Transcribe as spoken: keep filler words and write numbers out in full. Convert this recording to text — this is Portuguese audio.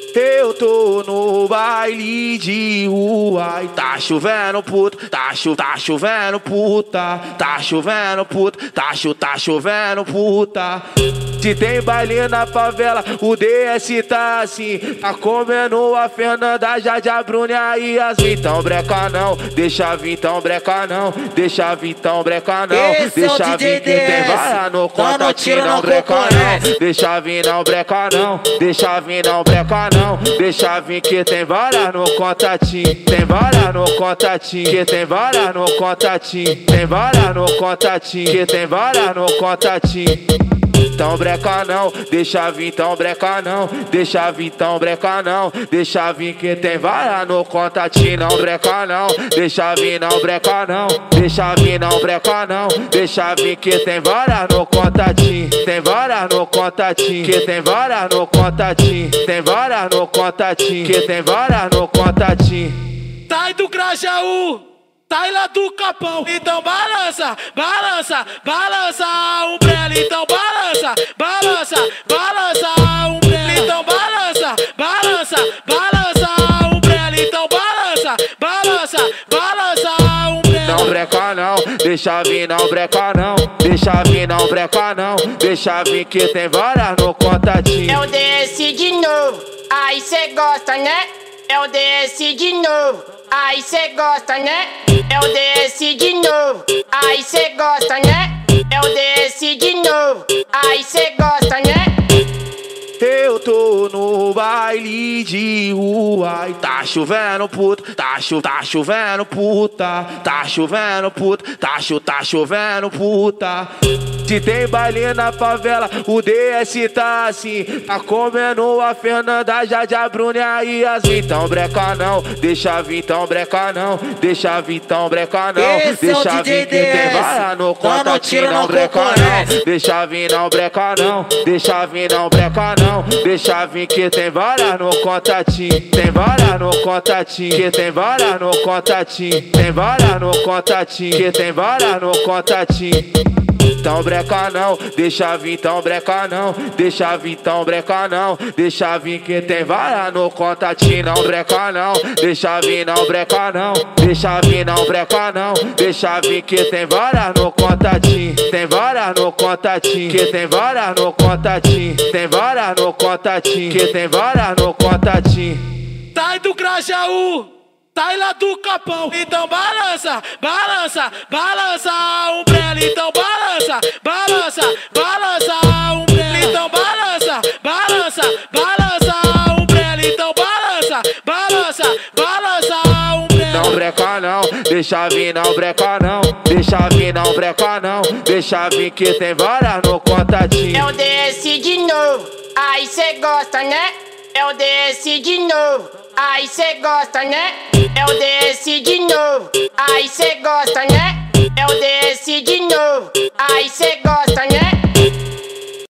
Eu tô no baile de rua e tá chovendo puta, tá, cho tá chovendo puta, tá chovendo puta, tá, cho tá chovendo puta. Se tem baile na favela, o D S tá assim, tá comendo a Fernanda, Jade, a Bruna e Yasmin. Então breca não, deixa vir, então breca não, deixa vir, então breca não, Esse deixa é o vir que tem vara no contatinho, não breca não, deixa vir, não breca não, deixa vir, não breca não, deixa vir que tem vara no contatinho, tem vara no contatinho, que tem vara no contatinho, tem vara no contatinho, que tem vara no contatinho. Então breca não, deixa vir, então breca não, deixa vir, então breca não, deixa vir que tem vara no contatinho, não breca não, deixa vir, não breca não, deixa vir, não breca não, deixa vir que tem vara no contatinho, tem vara no contatinho, que tem vara no contatinho, tem vara no contatinho, que tem vara no contatinho. Sai do Grajaú, sai lá do Capão, então balança, balança, balança a umbrella, então balança, balança, balança a umbrella, então balança, balança, balança a umbrella, então balança, balança, balança a umbrella. Não breca não, deixa vir, não breca não, deixa vir, não breca não, deixa vir que tem vara no contatinho. É o D S de novo, aí cê gosta, né? É o D S de novo, aí cê gosta, né? É o D S de novo, aí cê gosta, né? É o D S de novo, aí cê gosta, né? Eu tô no baile de rua e tá chovendo puta, tá, cho tá chovendo puta, tá chovendo puta, tá, cho tá chovendo puta. Se tem baile na favela, o D S tá assim, tá comendo a Fernanda, Jade, a Bruna e Yasmin. Então breca não, deixa vir, então breca não, deixa vir, então breca não, Esse deixa é o vir que tem vara no contatinho, não breca não, deixa vir, não breca não, deixa vir, não breca não, deixa vir que tem vara no contatinho, tem vara no contatinho, que tem vara no contatinho, tem vara no contatinho, que tem vara no contatinho. Então breca não, deixa vir, então breca não, deixa vir, então breca não, deixa vir que tem vara no contatinho, não breca não, deixa vir, não breca não, deixa vir, não breca não, deixa vir que tem vara no contatinho, tem vara no contatinho, que tem vara no contatinho, tem vara no contatinho, que tem vara no contatinho. Sai do Grajaú, sai lá do Capão, então balança, balança, balança a umbrella, então balança, balança, balança a umbrella, então balança, balança, balança a umbrella, então balança, balança, balança a umbrella. Não breca não, deixa vir, não breca não, deixa vir, não breca não, deixa vir que tem vara no contatinho. É o D S de novo, aí cê gosta, né? É o D S de novo, aí cê gosta, né? É o D S de novo, aí cê gosta, né? É o D S de novo, aí cê gosta, né?